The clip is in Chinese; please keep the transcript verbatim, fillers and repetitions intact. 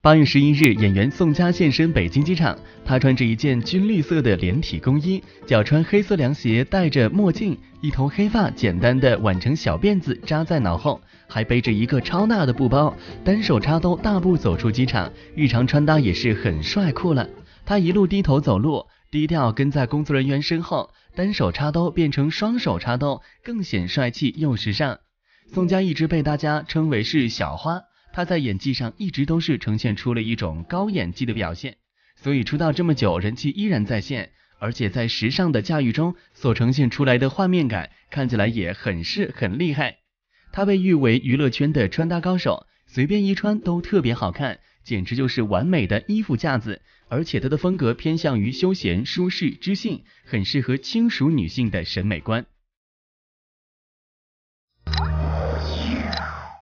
八月十一日，演员宋佳现身北京机场，她穿着一件军绿色的连体工衣，脚穿黑色凉鞋，戴着墨镜，一头黑发简单的挽成小辫子扎在脑后，还背着一个超大的布包，单手插兜大步走出机场，日常穿搭也是很帅酷了。她一路低头走路，低调跟在工作人员身后，单手插兜变成双手插兜，更显帅气又时尚。宋佳一直被大家称为是小花，她在演技上一直都是呈现出了一种高演技的表现，所以出道这么久人气依然在线，而且在时尚的驾驭中所呈现出来的画面感看起来也很是很厉害。她被誉为娱乐圈的穿搭高手，随便一穿都特别好看，简直就是完美的衣服架子，而且她的风格偏向于休闲、舒适、知性，很适合轻熟女性的审美观。